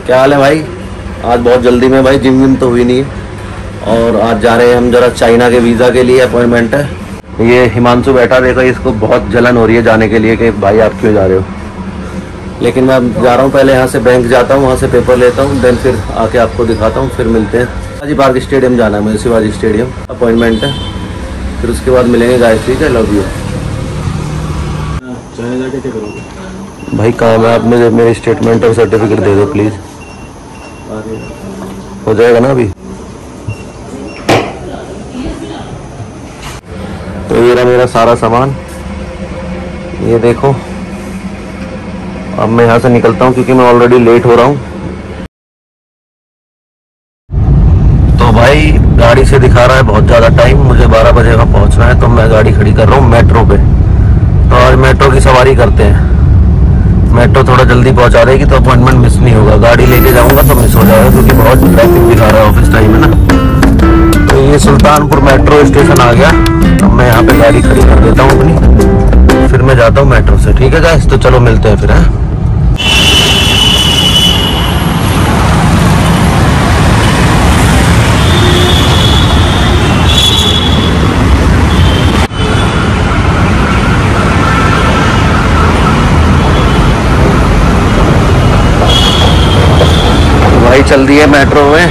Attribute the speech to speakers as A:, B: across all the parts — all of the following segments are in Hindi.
A: क्या हाल है भाई? आज बहुत जल्दी में भाई, जिम विम तो हुई नहीं है और आज जा रहे हैं हम जरा चाइना के वीज़ा के लिए, अपॉइंटमेंट है। ये हिमांशु बैठा, देखो इसको बहुत जलन हो रही है जाने के लिए कि भाई आप क्यों जा रहे हो, लेकिन मैं जा रहा हूँ। पहले यहाँ से बैंक जाता हूँ, वहाँ से पेपर लेता हूँ, देन फिर आके आपको दिखाता हूँ, फिर मिलते हैं। शिवाजी पार्क स्टेडियम जाना है मुझे, शिवाजी स्टेडियम अपॉइंटमेंट है, फिर उसके बाद मिलेंगे गाइस। ठीक है, लव यू।
B: चाइना जाके क्या करोगे
A: भाई? काम है, आप मुझे मेरे स्टेटमेंट और सर्टिफिकेट दे दो प्लीज़। हो जाएगा ना अभी? तो ये रहा मेरा सारा सामान, ये देखो। अब मैं यहाँ से निकलता हूँ क्योंकि मैं ऑलरेडी लेट हो रहा हूँ। तो भाई गाड़ी से दिखा रहा है बहुत ज़्यादा टाइम, मुझे 12 बजे वहाँ पहुँचना है, तो मैं गाड़ी खड़ी कर रहा हूँ मेट्रो पे। तो आज मेट्रो की सवारी करते हैं, मेट्रो थोड़ा जल्दी पहुँचा देगी तो अपॉइंटमेंट मिस नहीं होगा। गाड़ी लेके जाऊँगा तो मिस हो जाएगा क्योंकि बहुत ट्रैफिक दिखा रहा है, ऑफिस टाइम है ना। तो ये सुल्तानपुर मेट्रो स्टेशन आ गया, अब मैं यहाँ पे गाड़ी खड़ी कर देता हूँ अपनी, फिर मैं जाता हूँ मेट्रो से। ठीक है गाइस, तो चलो मिलते हैं फिर। है भाई, चल दी है मेट्रो में,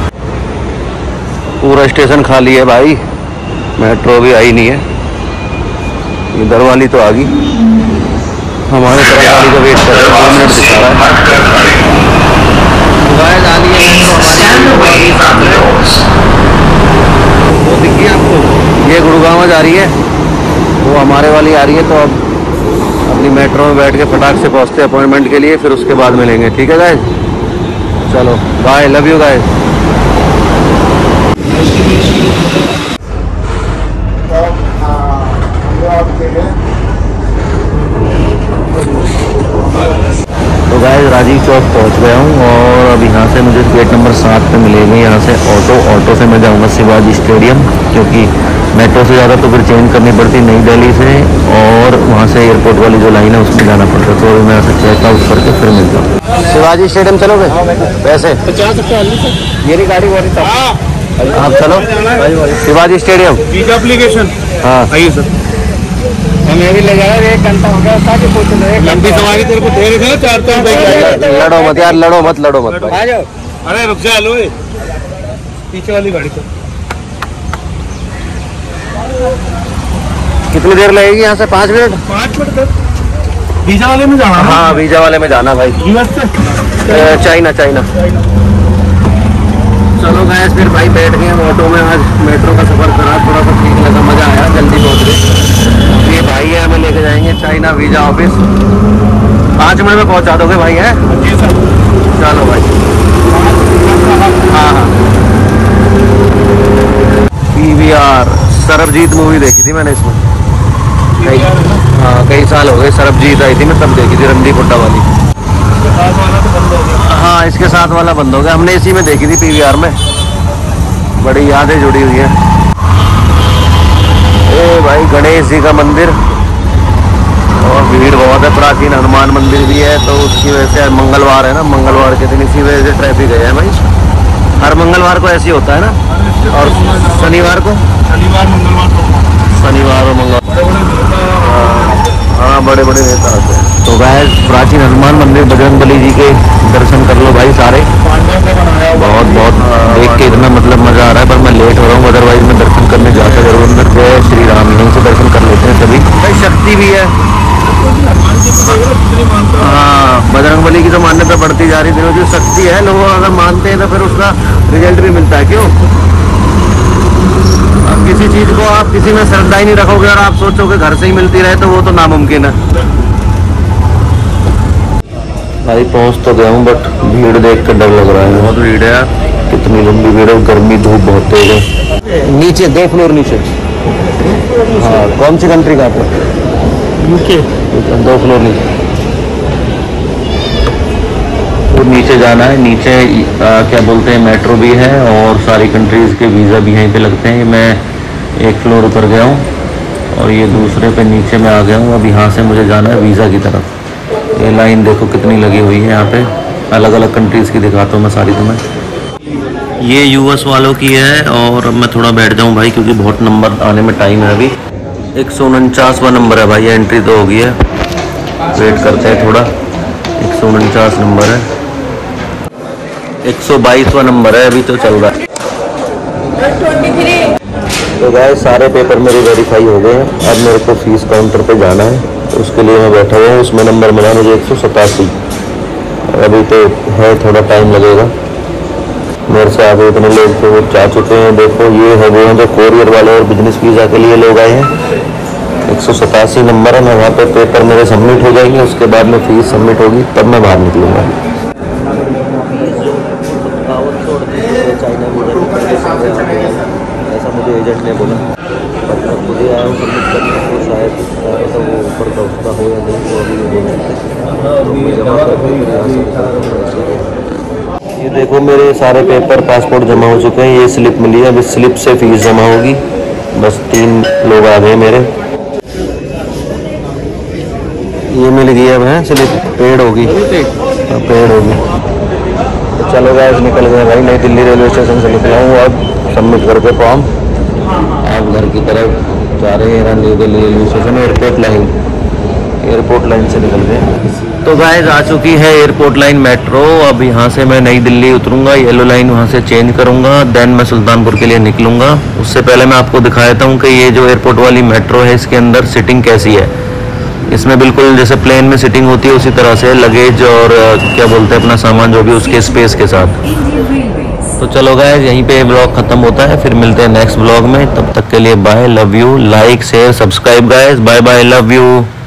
A: पूरा स्टेशन खाली है भाई, मेट्रो भी आई नहीं है। इधर वाली तो आ गई, हमारे तरफ वाली का वेट कर रहे हैं, 2 मिनट दिखा रहा है। वो दिखी आपको, ये गुड़गांव जा रही है, वो हमारे वाली आ रही है। तो अब अपनी मेट्रो में बैठ के फटाक से पहुँचते हैं अपॉइंटमेंट के लिए, फिर उसके बाद मिलेंगे। ठीक है गाइस, चलो बाय, लव यू गाइस। तो गाइस राजीव चौक पहुंच गया हूं और अब यहाँ से मुझे गेट नंबर 7 पे मिलेंगे। यहाँ से ऑटो से मैं जाऊँगा शिवाजी स्टेडियम, क्योंकि मेट्रो से ज़्यादा तो फिर चेंज करनी पड़ती नई दिल्ली से, और वहाँ से एयरपोर्ट वाली जो लाइन है उसमें जाना पड़ता है। तो मैं यहाँ से चेकआउट करके फिर मिलता हूँ। शिवाजी स्टेडियम चलोगे? वैसे
B: 50 रुपये
A: मेरी गाड़ी वाली आप चलो शिवाजी स्टेडियम।
B: वीजा एप्लीकेशन,
A: हाँ
B: आइए सर।
A: हमें भी ले जाएगा, 1 घंटा हो गया था कि पूछ रहे।
B: लंबी सवारी तेरे को दे रहे थे ना 400 रुपये।
A: लड़ो मत यार, लड़ो मत भाई।
B: आ जाओ। अरे रुक जा, लो पीछे वाली गाड़ी से।
A: कितनी देर लगेगी यहाँ से? 5 मिनट?
B: 5 मिनट तक। वीजा वाले में जाना?
A: हाँ, वीजा वाले में जाना भाई।
B: यूएस से?
A: चाइना। चलो गैस, फिर भाई बैठ गए ऑटो में। आज मेट्रो का सफ़र करा, थोड़ा सा ठीक लगा, मज़ा आया, जल्दी पहुँच गए। ये भाई है, हमें लेके जाएंगे चाइना वीज़ा ऑफिस। 5 मिनट में पहुँचा दोगे भाई? है
B: जी सर।
A: चलो भाई। हाँ PVR सरबजीत मूवी देखी थी मैंने इसमें, कई साल हो गए। सरबजीत आई थी, मैं तब देखी थी, रणदीप हुड्डा वाली। हाँ, इसके साथ वाला बंद हो गया, हमने इसी में देखी थी PVR में। बड़ी यादें जुड़ी हुई है। ए भाई, गणेश जी का मंदिर, और भीड़ बहुत है। प्राचीन हनुमान मंदिर भी है, तो उसकी वजह से मंगलवार है ना, मंगलवार के दिन इसी वजह से ट्रैफिक है भाई। हर मंगलवार को ऐसे ही होता है ना, और शनिवार को, शनिवार और मंगलवार। हाँ, बड़े नेता होते हैं। तो गाइस, प्राचीन हनुमान मंदिर, बजरंगबली जी के दर्शन कर लो भाई सारे। बहुत देख के इतना मतलब मज़ा आ रहा है, पर मैं लेट हो रहा हूँ, अदरवाइज मैं दर्शन करने जाता जरूर अंदर। जय श्री राम, यहीं से दर्शन कर लेते हैं सभी भाई। शक्ति भी है, हाँ, बजरंगबली की तो मान्यता बढ़ती जा रही है। जो शक्ति है, लोग अगर मानते हैं तो फिर उसका रिजल्ट भी मिलता है। क्यों? अब किसी चीज़ को आप किसी में श्रद्धा ही नहीं रखोगे और आप सोचोगे घर से ही मिलती रहे, तो वो तो नामुमकिन है भाई। पहुंच तो गया हूँ, बट भीड़ देख कर डर लग रहा है। बहुत भीड़ है यार, कितनी लंबी भीड़ है, गर्मी धूप बहुत तेज है। नीचे 2 फ्लोर नीचे। हाँ, कौन सी कंट्री का आपको?
B: यूके।
A: 2 फ्लोर नीचे, तो नीचे जाना है। नीचे क्या बोलते हैं, मेट्रो भी है और सारी कंट्रीज़ के वीज़ा भी यहीं पे लगते हैं। मैं 1 फ्लोर ऊपर गया हूँ और ये दूसरे पे नीचे में आ गया हूँ। अब यहाँ से मुझे जाना है वीज़ा की तरफ। ये लाइन देखो कितनी लगी हुई है यहाँ पे, अलग अलग कंट्रीज़ की दिखाता हूँ मैं सारी तुम्हें। ये यूएस वालों की है और अब मैं थोड़ा बैठ जाऊँ भाई क्योंकि बहुत नंबर आने में टाइम है अभी। 149वां नंबर है भाई, एंट्री तो हो गई है, वेट करते हैं थोड़ा। 149 नंबर है, 122वां नंबर है, अभी तो चल रहा है। तो गाइस सारे पेपर मेरे वेरीफाई हो गए हैं। अब मेरे को फीस काउंटर पे जाना है, तो उसके लिए मैं बैठा हुआ हूँ। उसमें नंबर मिला मुझे 187। अभी तो है, थोड़ा टाइम लगेगा। मेरे से आगे इतने लोग तो वो जा चुके हैं। देखो ये है वो हैं जो कोरियर वाले और बिजनेस वीज़ा के लिए लोग आए हैं। 187 नंबर है। मैं वहाँ पे पेपर मेरे सबमिट हो जाएंगे, उसके बाद में फीस सबमिट होगी, तब मैं बाहर निकलूँगा। ऐसा मुझे एजेंट ने बोला, बट मैं खुद ही आया हूँ सबमिट करने को। शायद तो वो ऊपर का उसका हो या नहीं, तो अभी वो बोल सकते। तो मैं जमा करके यहाँ से ये देखो मेरे सारे पेपर पासपोर्ट जमा हो चुके हैं। ये स्लिप मिली है, अब इस स्लिप से फीस जमा होगी। बस 3 लोग आ गए मेरे। ये मिल गई अब है स्लिप, पेड होगी, पेड होगी। तो चलो गाइस निकल गए भाई, नई दिल्ली रेलवे स्टेशन से निकला हूँ अब सबमिट करके फॉर्म। आप घर की तरफ जा रहे हैं new Delhi railway station, airport line से निकल गए। तो गाइस आ चुकी है एयरपोर्ट लाइन मेट्रो। अब यहाँ से मैं नई दिल्ली उतरूँगा, येलो लाइन वहाँ से चेंज करूँगा, देन मैं सुल्तानपुर के लिए निकलूँगा। उससे पहले मैं आपको दिखा देता हूँ कि ये जो एयरपोर्ट वाली मेट्रो है इसके अंदर सिटिंग कैसी है। इसमें बिल्कुल जैसे प्लेन में सिटिंग होती है उसी तरह से, लगेज और क्या बोलते हैं अपना सामान जो भी उसके स्पेस के साथ। तो चलो गाइस यहीं पे ब्लॉग खत्म होता है, फिर मिलते हैं नेक्स्ट ब्लॉग में। तब तक के लिए bye, love you, like share subscribe guys, bye bye, love you.